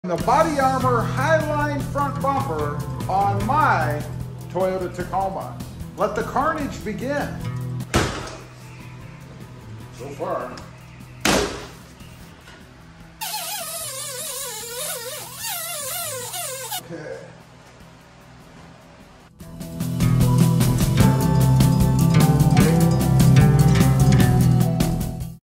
The body armor Hiline front bumper on my Toyota Tacoma. Let the carnage begin. So far. Okay.